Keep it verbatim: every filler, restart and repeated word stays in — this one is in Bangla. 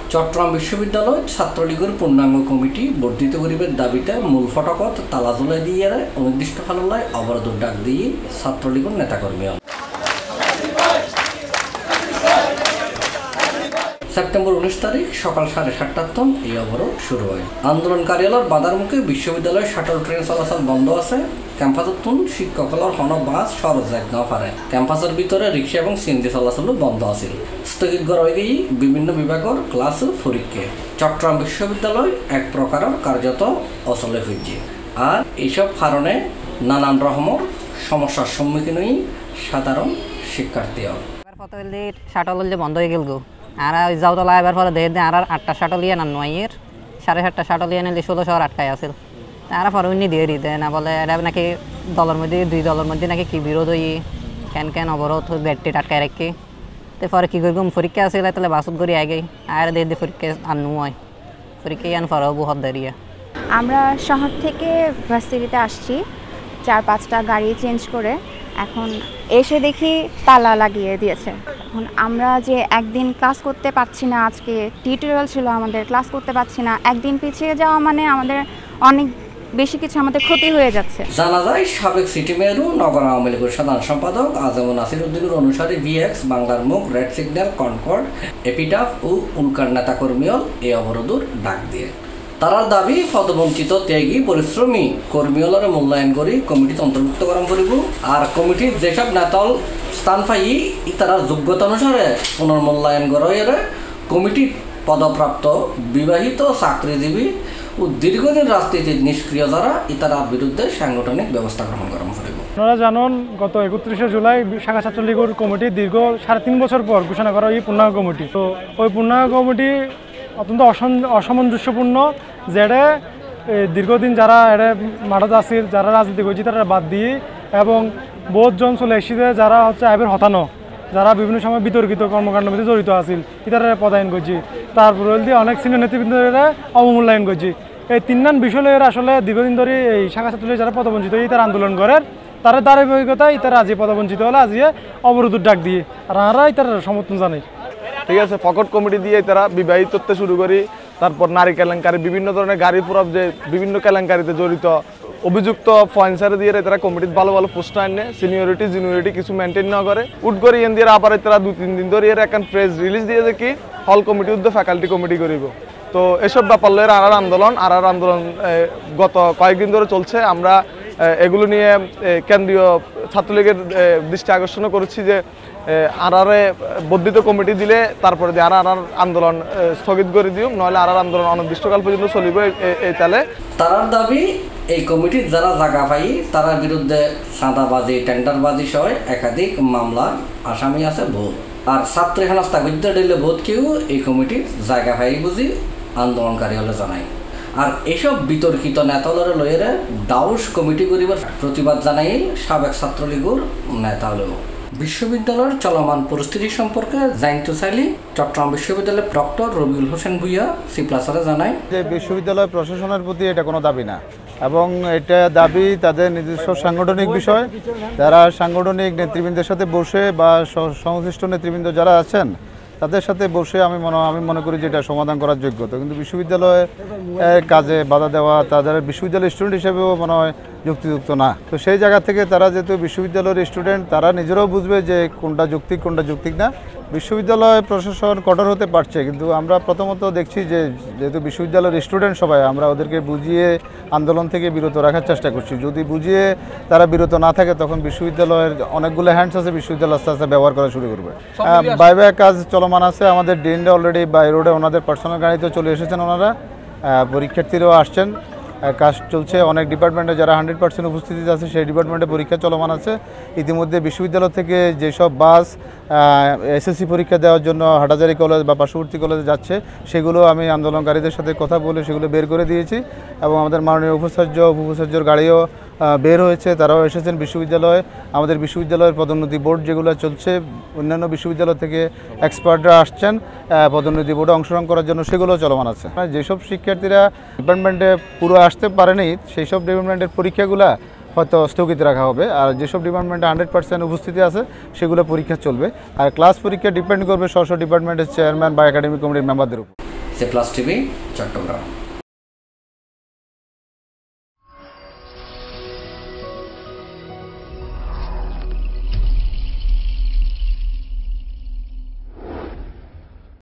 চট্টগ্রাম বিশ্ববিদ্যালয় ছাত্রলীগের পূর্ণাঙ্গ কমিটি বর্ধিত করিবার দাবিতে মূল ফটকত তালা জ্বলাই দিয়ে অনির্দিষ্টকাললৈ অবরোধের ডাক দিয়ে ছাত্রলীগের নেতাকর্মী সেপ্টেম্বর উনিশ তারিখ সকাল সাড়ে সাতটার তন এই অবরোধ শুরু হয়। আন্দোলনকারীদের বাধার মুখে বিশ্ববিদ্যালয়ের শাটল ট্রেন চলাচল বন্ধ আছে। ক্যাম্পাসতুন শিক্ষকসকলৰ হন বাস সরজ যাইত নপারে। ক্যাম্পাসের ভিতরে রিক্সা এবং সিএনজি চলাচলও বন্ধ আছিল। স্থগিত করা হয়ে গিয়ে বিভিন্ন বিভাগের ক্লাস ও পরীক্ষা। চট্টগ্রাম বিশ্ববিদ্যালয় এক প্রকারের কার্যত অচলে ফিরছে। আর এইসব কারণে নানান রকমের সমস্যার সম্মুখীন হয়ে সাধারণ শিক্ষার্থী শাটল বন্ধ হয়ে গেল আর যাওতলা এবার পরে দেখে দিন আর আটটা শাটল ইয়ে না নয়ের সাড়ে সাতটা শাটল ইয়ে নিলে ষোলো শহর আটকায় আসছিল তারা পরে উনি দিয়ে দিতে না বলে এটা নাকি দলের মধ্যে দুই দলের মধ্যে নাকি কি বিরোধ হই কেন কেন অবরোধ বেডটি আটকায় রাখি তো পরে কী করব পরীক্ষা আসলে তাহলে বাসত করি আগে আর দিয়ে দিয়ে পরীক্ষা আনু হয় পরীক্ষা আন পরেও বহুত দাঁড়িয়ে। আমরা শহর থেকে ভার্সিটিতে আসছি চার পাঁচটা গাড়ি চেঞ্জ করে, এখন এসে দেখি তালা লাগিয়ে দিয়েছে। এখন আমরা যে একদিন ক্লাস করতে পারছি না, আজকে টিউটোরিয়াল ছিল আমাদের, ক্লাস করতে পারছি না, একদিন পিছিয়ে যাওয়া মানে আমাদের অনেক বেশি কিছু আমাদের ক্ষতি হয়ে যাচ্ছে। জানা যায় সাবেক সিটি মেয়র নগর আওয়ামী লীগের সাধারণ সম্পাদক আজম নাসির উদ্দিনের অনুসারী ভিএক্স বাংলার মুখ রেড সিগন্যাল কনকর্ড এপিটাফ ও উল্কার নেতাকর্মীও এই অবরোধের ডাক দিয়ে তারার দাবি পদবঞ্চিত ত্যাগী পরিশ্রমী কর্মীলরে মূল্যায়ন করে কমিটিতে অন্তর্ভুক্ত করা করব আর কমিটির যেসব নেতাল স্থান পাই তারার যোগ্যতা অনুসারে পুনর্মূল্যায়ন করে কমিটি পদপ্রাপ্ত বিবাহিত চাকরিজীবী ও দীর্ঘদিন রাজনীতির নিষ্ক্রিয় যারা ইতারার বিরুদ্ধে সাংগঠনিক ব্যবস্থা গ্রহণ করা করব। আপনারা জানেন গত একত্রিশে জুলাই শাখা ছাত্রলীগের কমিটি দীর্ঘ সাড়ে তিন বছর পর ঘোষণা করা এই পূর্ণাঙ্গ কমিটি। তো ওই পূর্ণাঙ্গ কমিটি অত্যন্ত অসামঞ্জস্যপূর্ণ, যেটা দীর্ঘদিন যারা এটা মাঠত আছিল, যারা রাজনীতি করছে তারা বাদ দিয়ে এবং বহুতজন চলে এসেছে যারা হচ্ছে আইবের হতানো, যারা বিভিন্ন সময় বিতর্কিত কর্মকাণ্ডের মধ্যে জড়িত আছিল ইতারা পদায়ন করছি, তারপরে দিয়ে অনেক সিনিয়র নেতৃবৃন্দরা অবমূল্যায়ন করছি। এই তিন বিষয় এরা আসলে দীর্ঘদিন ধরে এই শাখা ছাত্রলীগ যারা পদবঞ্চিত ইতারা আন্দোলন করেন তারা ধারাবাহিকতা ইতারা আজি পদবঞ্চিত হলে আজিয়ে অবরোধের ডাক দিয়ে আর আমরা ইতার সমর্থন জানাই। ঠিক আছে, ফকট কমিটি দিয়ে তারা বিবাহিত তথ্য শুরু করি, তারপর নারী কেলেঙ্কারি, বিভিন্ন ধরনের গাড়ি পুরব যে বিভিন্ন কেলেঙ্কারিতে জড়িত অভিযুক্ত ফয়েন্সারে দিয়ে তারা কমিটিতে ভালো ভালো পোস্ট আনে, সিনিয়রিটি জুনিয়রিটি কিছু মেনটেন না করে উঠ করে এন দিয়ে আবার তারা দু তিন দিন ধরে এর এখন প্রেস রিলিজ দিয়েছে কি হল কমিটি উদ্যোগ ফ্যাকাল্টি কমিটি করিব। তো এসব ব্যাপার লয়ের আর আন্দোলন আর আর আন্দোলন গত কয়েকদিন ধরে চলছে। আমরা এগুলো নিয়ে কেন্দ্রীয় ছাত্রলীগের দৃষ্টি আকর্ষণ করেছি যে আর আর বর্ধিত কমিটি দিলে তারপরে আর আর আন্দোলন স্থগিত করে দিও, নইলে আর আর আন্দোলন অনির্দিষ্টকাল পর্যন্ত চলিব। এই তালে তারার দাবি এই কমিটির যারা জায়গা পাই তার বিরুদ্ধে চাঁদাবাজি টেন্ডারবাজি সহ একাধিক মামলার আসামি আছে বহুত, আর ছাত্রী হেনস্থা বিদ্যা দিলে বহুত কেউ এই কমিটির জায়গা পাই বুঝি আন্দোলনকারী হলে জানাই। আর এসব বিতর্কিত নেতালরে লইয়ের দাউস কমিটি করিবার প্রতিবাদ জানাই সাবেক ছাত্রলীগের নেতা হলেও। বিশ্ববিদ্যালয়ের চলমান পরিস্থিতি সম্পর্কে জানতে চাইলে চট্টগ্রাম বিশ্ববিদ্যালয়ের ডক্টর রবিউল হোসেন ভুইয়া সি প্লাসারে জানায় যে বিশ্ববিদ্যালয় প্রশাসনের প্রতি এটা কোনো দাবি না এবং এটা দাবি তাদের নিজস্ব সাংগঠনিক বিষয়। যারা সাংগঠনিক নেতৃবৃন্দের সাথে বসে বা সংশ্লিষ্ট নেতৃবৃন্দ যারা আছেন তাদের সাথে বসে আমি মনে আমি মনে করি যে এটা সমাধান করার যোগ্যতা, কিন্তু বিশ্ববিদ্যালয়ে কাজে বাধা দেওয়া তাদের বিশ্ববিদ্যালয়ের স্টুডেন্ট হিসেবেও মনে হয় যুক্তিযুক্ত না। তো সেই জায়গা থেকে তারা যেহেতু বিশ্ববিদ্যালয়ের স্টুডেন্ট তারা নিজেরাও বুঝবে যে কোনটা যৌক্তিক কোনটা যৌক্তিক না। বিশ্ববিদ্যালয় প্রশাসন কঠোর হতে পারছে, কিন্তু আমরা প্রথমত দেখছি যে যেহেতু বিশ্ববিদ্যালয়ের স্টুডেন্ট সবাই আমরা ওদেরকে বুঝিয়ে আন্দোলন থেকে বিরত রাখার চেষ্টা করছি। যদি বুঝিয়ে তারা বিরত না থাকে তখন বিশ্ববিদ্যালয়ের অনেকগুলো হ্যান্ডস আছে, বিশ্ববিদ্যালয় আস্তে আস্তে ব্যবহার করা শুরু করবে। বাইবাই কাজ চলমান আছে, আমাদের ডিনরা অলরেডি বাই রোডে ওনাদের পার্সোনাল গাড়িতে চলে এসেছেন, ওনারা পরীক্ষার্থীরাও আসছেন, কাজ চলছে। অনেক ডিপার্টমেন্টে যারা হান্ড্রেড পার্সেন্ট উপস্থিতিতে আছে সেই ডিপার্টমেন্টে পরীক্ষা চলমান আছে। ইতিমধ্যে বিশ্ববিদ্যালয় থেকে যেসব বাস এসএসসি পরীক্ষা দেওয়ার জন্য হাটাজারি কলেজ বা পার্শ্ববর্তী কলেজে যাচ্ছে সেগুলো আমি আন্দোলনকারীদের সাথে কথা বলে সেগুলো বের করে দিয়েছি এবং আমাদের মাননীয় উপাচার্য উপউপাচার্যর গাড়িও বের হয়েছে, তারাও এসেছেন বিশ্ববিদ্যালয়ে। আমাদের বিশ্ববিদ্যালয়ের পদোন্নতি বোর্ড যেগুলো চলছে, অন্যান্য বিশ্ববিদ্যালয় থেকে এক্সপার্টরা আসছেন পদোন্নতি বোর্ডে অংশগ্রহণ করার জন্য, সেগুলো চলমান আছে। যেসব শিক্ষার্থীরা ডিপার্টমেন্টে পুরো আসতে পারেনি সেই সব ডিপার্টমেন্টের পরীক্ষাগুলো হয়তো স্থগিত রাখা হবে, আর যেসব ডিপার্টমেন্টে হান্ড্রেড পার্সেন্ট উপস্থিতি আছে সেগুলো পরীক্ষা চলবে। আর ক্লাস পরীক্ষা ডিপেন্ড করবে স্ব স্ব ডিপার্টমেন্টের চেয়ারম্যান বা একাডেমিক কমিটির মেম্বারদের উপর। C plus TV Chittagong.